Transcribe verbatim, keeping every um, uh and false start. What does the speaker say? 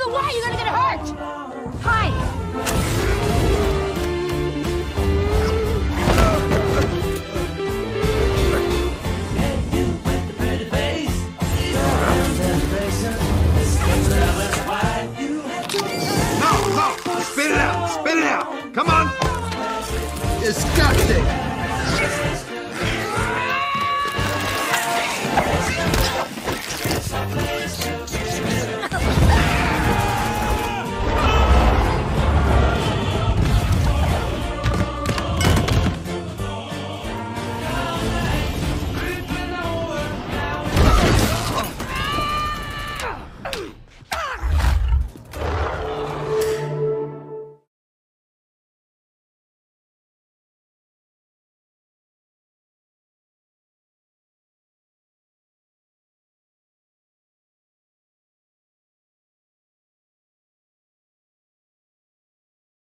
why! You're gonna get hurt! Hide! No, no! Spit it out! Spit it out! Come on! Disgusting!